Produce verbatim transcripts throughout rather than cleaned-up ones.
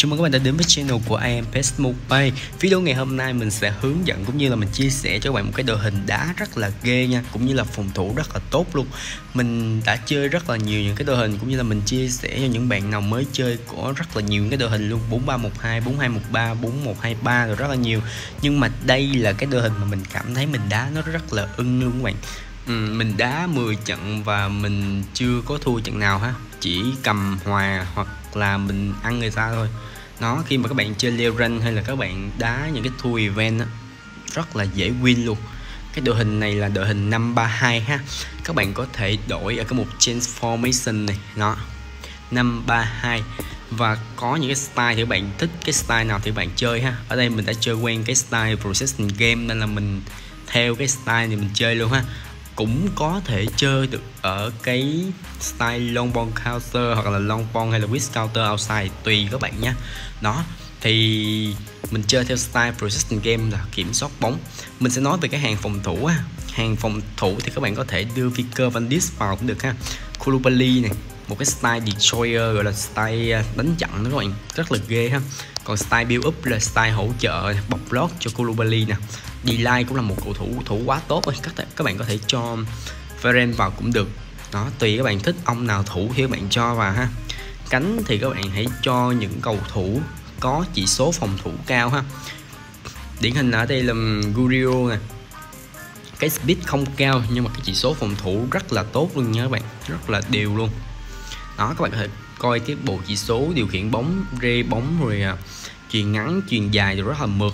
Chào mừng các bạn đã đến với channel của i em pes Mobile. Video ngày hôm nay mình sẽ hướng dẫn cũng như là mình chia sẻ cho các bạn một cái đội hình đá rất là ghê nha, cũng như là phòng thủ rất là tốt luôn. Mình đã chơi rất là nhiều những cái đội hình cũng như là mình chia sẻ cho những bạn nào mới chơi của rất là nhiều cái đội hình luôn, bốn ba một hai, bốn hai một ba, bốn một hai ba rồi rất là nhiều. Nhưng mà đây là cái đội hình mà mình cảm thấy mình đá nó rất là ưng luôn các bạn. Ừ, mình đá mười trận và mình chưa có thua trận nào ha, chỉ cầm hòa hoặc là mình ăn người ta thôi. Nó khi mà các bạn chơi leo rank hay là các bạn đá những cái tour event á, rất là dễ win luôn. Cái đội hình này là đội hình năm ba hai ha. Các bạn có thể đổi ở cái mục transformation này, nó năm ba hai, và có những cái style thì các bạn thích cái style nào thì bạn chơi ha. Ở đây mình đã chơi quen cái style processing game nên là mình theo cái style này mình chơi luôn ha. Cũng có thể chơi được ở cái style long ball counter hoặc là long ball hay là with counter outside, tùy các bạn nhé. Đó thì mình chơi theo style processing game là kiểm soát bóng. Mình sẽ nói về cái hàng phòng thủ á. Hàng phòng thủ thì các bạn có thể đưa Vicker Van Dijk vào cũng được ha. Koulibaly này, một cái style destroyer gọi là style đánh chặn đó các bạn, rất là ghê ha. Còn style build up là style hỗ trợ bọc lót cho Koulibaly nè. D-line cũng là một cầu thủ thủ quá tốt rồi, các các bạn có thể cho Varane vào cũng được. Đó, tùy các bạn thích ông nào thủ thì các bạn cho vào ha. Cánh thì các bạn hãy cho những cầu thủ có chỉ số phòng thủ cao ha. Điển hình ở đây là Gurio nè. Cái speed không cao nhưng mà cái chỉ số phòng thủ rất là tốt luôn nha các bạn, rất là đều luôn. Đó, các bạn có thể coi cái bộ chỉ số điều khiển bóng, rê bóng rồi à, chuyền ngắn, chuyền dài rồi rất là mượt.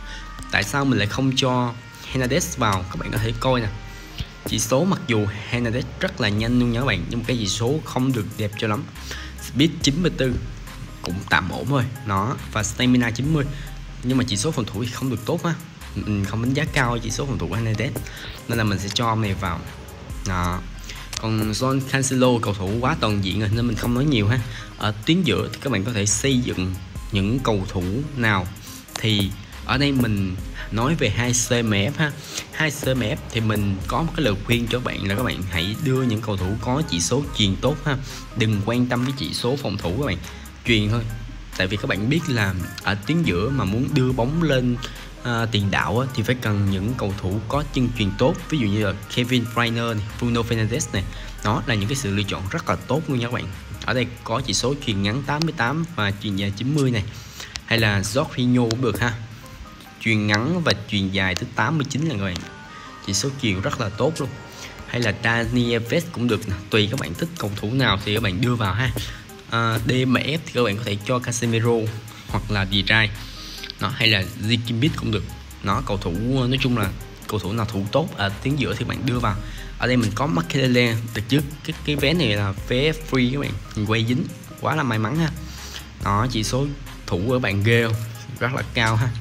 Tại sao mình lại không cho Hernandez vào? Các bạn có thể coi nè. Chỉ số mặc dù Hernandez rất là nhanh luôn nha các bạn, nhưng mà cái chỉ số không được đẹp cho lắm. Speed chín mươi tư cũng tạm ổn thôi. Nó và stamina chín mươi. Nhưng mà chỉ số phòng thủ thì không được tốt ha. Mình không đánh giá cao chỉ số phòng thủ của Hernandez nên là mình sẽ cho ông này vào. Đó. Còn John Cancelo cầu thủ quá toàn diện rồi nên mình không nói nhiều ha. Ở tuyến giữa thì các bạn có thể xây dựng những cầu thủ nào thì ở đây mình nói về hai xê em ép ha. hai xê em ép thì mình có một cái lời khuyên cho các bạn là các bạn hãy đưa những cầu thủ có chỉ số chuyền tốt ha. Đừng quan tâm với chỉ số phòng thủ các bạn, chuyền thôi. Tại vì các bạn biết là ở tuyến giữa mà muốn đưa bóng lên uh, tiền đạo á, thì phải cần những cầu thủ có chân chuyền tốt. Ví dụ như là Kevin De Bruyne này, Bruno Fernandes này. Đó là những cái sự lựa chọn rất là tốt luôn nha các bạn. Ở đây có chỉ số chuyền ngắn tám mươi tám và chuyền dài chín mươi này. Hay là Jorginho cũng được ha. Chuyền ngắn và chuyền dài tới tám mươi chín là các bạn. Chỉ số chuyền rất là tốt luôn. Hay là Dani Alves cũng được nè. Tùy các bạn thích cầu thủ nào thì các bạn đưa vào ha. À, đê em ép thì các bạn có thể cho Casemiro hoặc là Vidal. Nó hay là Zikimit cũng được. Nó cầu thủ nói chung là cầu thủ nào thủ tốt ở tuyến giữa thì bạn đưa vào. Ở đây mình có Makelele từ trước, cái cái vé này là vé free các bạn, mình quay dính quá là may mắn ha. Đó, chỉ số thủ của bạn ghê không? Rất là cao ha.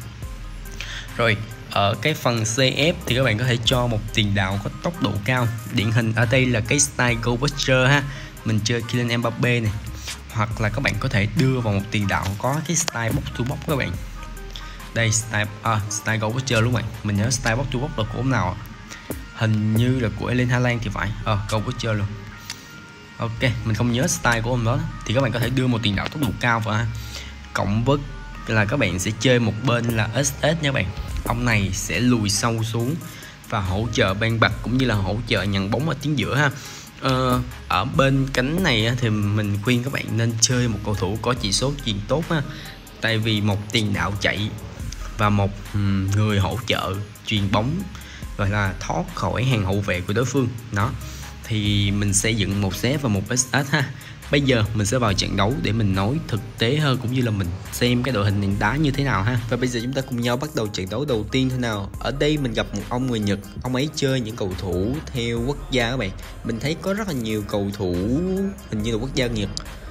Rồi ở cái phần xê ép thì các bạn có thể cho một tiền đạo có tốc độ cao. Điển hình ở đây là cái style Go Butcher ha. Mình chơi Kylian Mbappe này. Hoặc là các bạn có thể đưa vào một tiền đạo có cái style box to box các bạn. Đây style à, style Go Butcher luôn bạn. Mình nhớ style box to box là của ông nào ạ? Hình như là của Erling Haaland thì phải. Ờ, Go Butcher luôn. Ok, mình không nhớ style của ông đó. Thì các bạn có thể đưa một tiền đạo tốc độ cao vào ha. Cộng với là các bạn sẽ chơi một bên là ét ét nha các bạn. Ông này sẽ lùi sâu xuống và hỗ trợ ban bật cũng như là hỗ trợ nhận bóng ở tuyến giữa ha. Ờ, ở bên cánh này thì mình khuyên các bạn nên chơi một cầu thủ có chỉ số chuyền tốt ha. Tại vì một tiền đạo chạy và một người hỗ trợ chuyền bóng gọi là thoát khỏi hàng hậu vệ của đối phương. Đó thì mình xây dựng một set và một ét ét ha. Bây giờ mình sẽ vào trận đấu để mình nói thực tế hơn cũng như là mình xem cái đội hình này đá như thế nào ha. Và bây giờ chúng ta cùng nhau bắt đầu trận đấu đầu tiên thế nào. Ở đây mình gặp một ông người Nhật, ông ấy chơi những cầu thủ theo quốc gia các bạn. Mình thấy có rất là nhiều cầu thủ hình như là quốc gia Nhật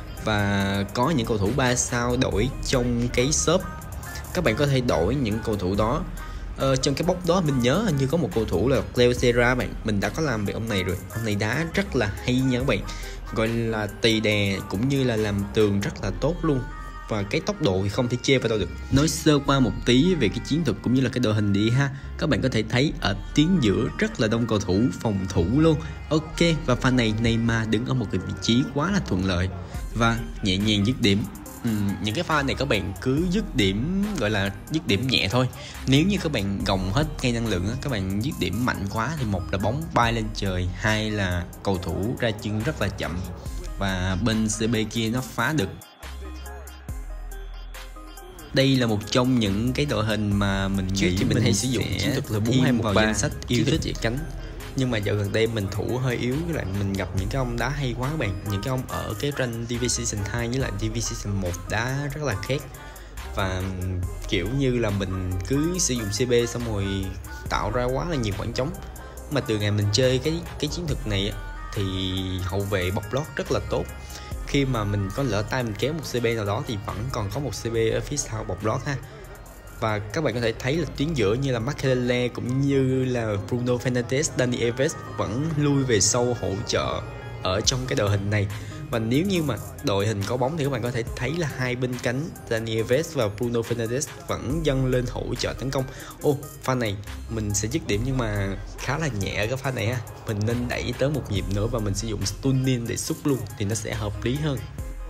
và có những cầu thủ ba sao đổi trong cái shop. Các bạn có thể đổi những cầu thủ đó. Ờ, trong cái box đó mình nhớ hình như có một cầu thủ là Cleo Serra bạn. Mình đã có làm về ông này rồi. Ông này đá rất là hay nha các bạn. Gọi là tì đè cũng như là làm tường rất là tốt luôn. Và cái tốc độ thì không thể chê vào đâu được. Nói sơ qua một tí về cái chiến thuật cũng như là cái đội hình đi ha. Các bạn có thể thấy ở tuyến giữa rất là đông cầu thủ phòng thủ luôn. Ok, và pha này Neymar đứng ở một cái vị trí quá là thuận lợi và nhẹ nhàng dứt điểm. Uhm, những cái pha này các bạn cứ dứt điểm, gọi là dứt điểm nhẹ thôi. Nếu như các bạn gồng hết cây năng lượng á, các bạn dứt điểm mạnh quá thì một là bóng bay lên trời, hai là cầu thủ ra chân rất là chậm và bên xê bê kia nó phá được. Đây là một trong những cái đội hình mà mình nghĩ mình, mình hay sử dụng chiến thuật là bốn hai một ba danh sách yêu thích chạy cánh. Nhưng mà dạo gần đây mình thủ hơi yếu, với lại mình gặp những cái ông đá hay quá các bạn. Những cái ông ở cái rank đê vê Season hai với lại đê vê Season một đá rất là khác. Và kiểu như là mình cứ sử dụng xê bê xong rồi tạo ra quá là nhiều khoảng trống. Mà từ ngày mình chơi cái cái chiến thuật này thì hậu vệ bọc lót rất là tốt. Khi mà mình có lỡ tay mình kéo một xê bê nào đó thì vẫn còn có một xê bê ở phía sau bọc lót ha. Và các bạn có thể thấy là tuyến giữa như là Makelele cũng như là Bruno Fernandes, Dani Alves vẫn lui về sâu hỗ trợ ở trong cái đội hình này. Và nếu như mà đội hình có bóng thì các bạn có thể thấy là hai bên cánh Dani Alves và Bruno Fernandes vẫn dâng lên hỗ trợ tấn công. Ô, pha này mình sẽ dứt điểm nhưng mà khá là nhẹ ở cái pha này ha. Mình nên đẩy tới một nhịp nữa và mình sử dụng Stunning để xúc luôn thì nó sẽ hợp lý hơn.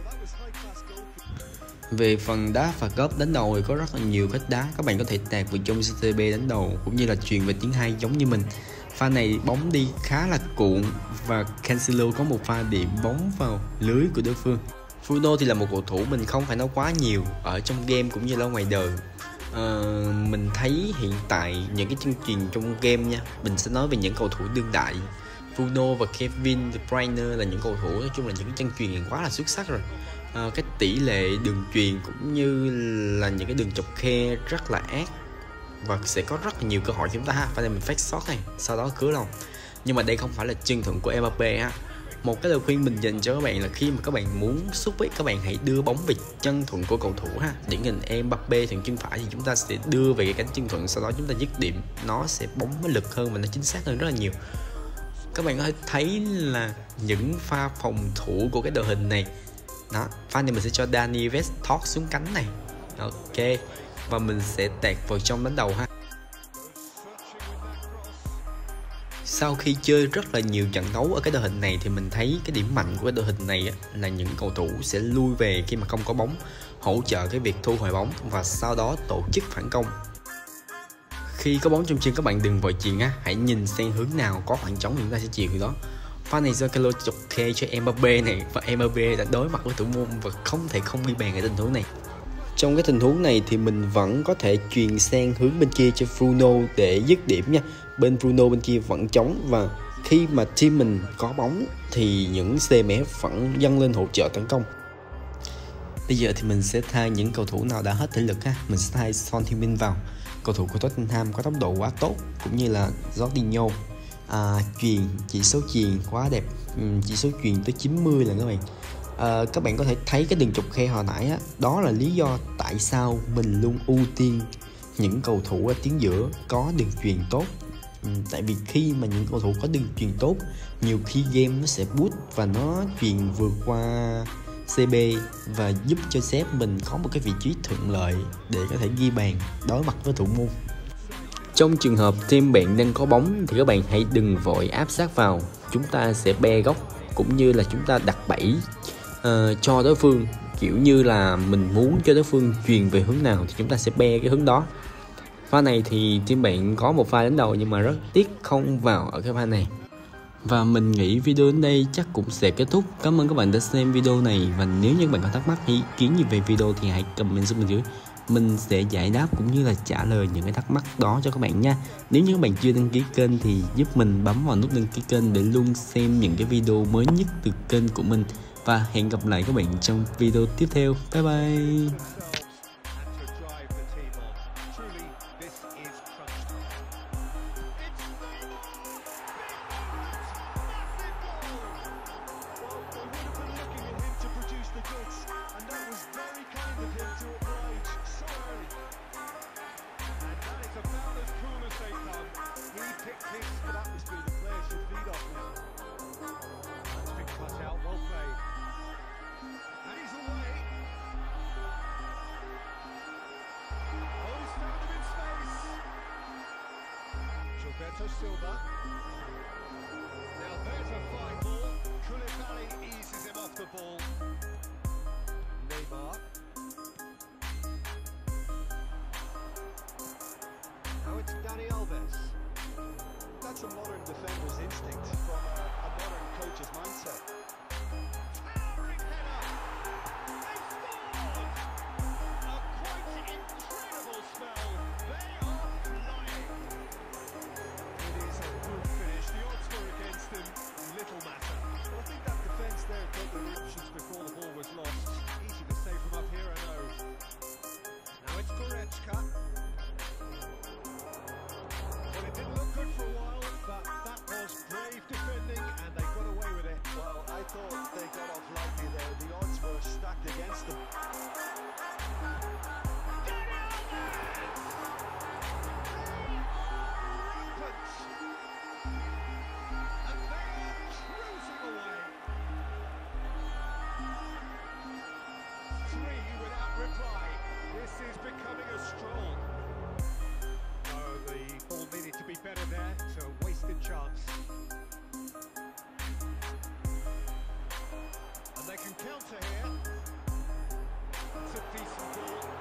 Về phần đá phạt góc đánh đầu thì có rất là nhiều cách đá, các bạn có thể tạt vào trong xê bê đánh đầu cũng như là truyền về tiếng hai giống như mình. Pha này bóng đi khá là cuộn và Cancelo có một pha điểm bóng vào lưới của đối phương. Bruno thì là một cầu thủ mình không phải nói quá nhiều ở trong game cũng như là ngoài đời. Ờ, mình thấy hiện tại những cái chương trình trong game nha, mình sẽ nói về những cầu thủ đương đại. Bruno và Kevin De Bruyne là những cầu thủ nói chung là những cái chân truyền quá là xuất sắc rồi. À, cái tỷ lệ đường truyền cũng như là những cái đường chọc khe rất là ác và sẽ có rất là nhiều cơ hội chúng ta ha. Phải là mình phát shot này sau đó cứa lòng, nhưng mà đây không phải là chân thuận của Mbappé ha. Một cái lời khuyên mình dành cho các bạn là khi mà các bạn muốn sút ấy, các bạn hãy đưa bóng về chân thuận của cầu thủ ha. Điển hình Mbappé thuận chân phải thì chúng ta sẽ đưa về cái cánh chân thuận, sau đó chúng ta dứt điểm, nó sẽ bóng với lực hơn và nó chính xác hơn rất là nhiều. Các bạn có thể thấy là những pha phòng thủ của cái đội hình này đó, pha này mình sẽ cho Dani Alves thoát xuống cánh này, ok, và mình sẽ tạt vào trong đánh đầu ha. Sau khi chơi rất là nhiều trận đấu ở cái đội hình này thì mình thấy cái điểm mạnh của cái đội hình này là những cầu thủ sẽ lui về khi mà không có bóng, hỗ trợ cái việc thu hồi bóng và sau đó tổ chức phản công. Khi có bóng trong chân các bạn đừng vội chuyền á, hãy nhìn xem hướng nào có khoảng trống thì chúng ta sẽ chuyền từ đó. Pha này do Carlo chọc khe cho Mbappé này và Mbappé đã đối mặt với thủ môn và không thể không ghi bàn ở tình huống này. Trong cái tình huống này thì mình vẫn có thể truyền sang hướng bên kia cho Bruno để dứt điểm nha. Bên Bruno bên kia vẫn trống và khi mà team mình có bóng thì những xê em ép vẫn dâng lên hỗ trợ tấn công. Bây giờ thì mình sẽ thay những cầu thủ nào đã hết thể lực ha. Mình sẽ thay Son Heung-min vào. Cầu thủ của Tottenham có tốc độ quá tốt cũng như là Jorginho. À, truyền chỉ số truyền quá đẹp, chỉ số truyền tới chín mươi là các bạn. À, các bạn có thể thấy cái đường chọc khe hồi nãy á, đó là lý do tại sao mình luôn ưu tiên những cầu thủ ở tuyến giữa có đường truyền tốt. Ừ, tại vì khi mà những cầu thủ có đường truyền tốt, nhiều khi game nó sẽ boost và nó truyền vượt qua xê bê và giúp cho sếp mình có một cái vị trí thuận lợi để có thể ghi bàn đối mặt với thủ môn. Trong trường hợp team bạn đang có bóng thì các bạn hãy đừng vội áp sát vào, chúng ta sẽ be góc cũng như là chúng ta đặt bẫy uh, cho đối phương, kiểu như là mình muốn cho đối phương truyền về hướng nào thì chúng ta sẽ be cái hướng đó. Pha này thì team bạn có một pha đánh đầu nhưng mà rất tiếc không vào ở cái pha này. Và mình nghĩ video đến đây chắc cũng sẽ kết thúc. Cảm ơn các bạn đã xem video này, và nếu như các bạn có thắc mắc hay ý kiến gì về video thì hãy comment xuống bên dưới. Mình sẽ giải đáp cũng như là trả lời những cái thắc mắc đó cho các bạn nha. Nếu như các bạn chưa đăng ký kênh thì giúp mình bấm vào nút đăng ký kênh để luôn xem những cái video mới nhất từ kênh của mình. Và hẹn gặp lại các bạn trong video tiếp theo. Bye bye. Roberto Silva. Now there's a fine ball. Koulibaly eases him off the ball. Neymar. it's Dani Alves. That's a modern defender's instinct from a, a modern coach's mindset. Towering header. They scored! A quite incredible spell. They are flying. It is a good finish. The odds were against him. Little matter. Well, I think that defence there got their options before the ball was lost. Easy to say from up here, I know. Now it's Goretzka. Well, it didn't look good for a while, but that was brave defending, and they got away with it. Well, I thought they got off lightly there. The odds were stacked against them. Dani Alves! Rampant! And they are cruising away. Three without reply. This is becoming a stroll. Oh, the ball needed to be better there. It's a wasted chance. And they can counter here. It's a decent ball.